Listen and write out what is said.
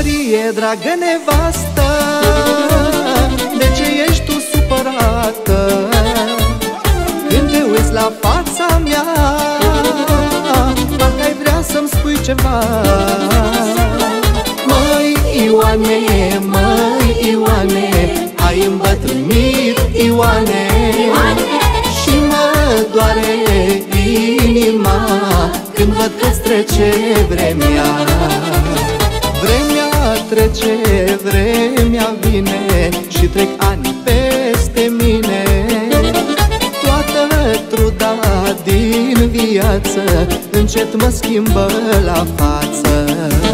Marie, dragă nevastă, de ce ești tu supărată? Când te uiți la fața mea, parcă ai vrea să-mi spui ceva. Măi Ioane, măi Ioane, ai îmbătrânit Ioane, și mă doare inima când văd că-ți trece vremea. Vremea trece, vremea vine și trec ani peste mine. Toată truda din viață încet mă schimbă la față.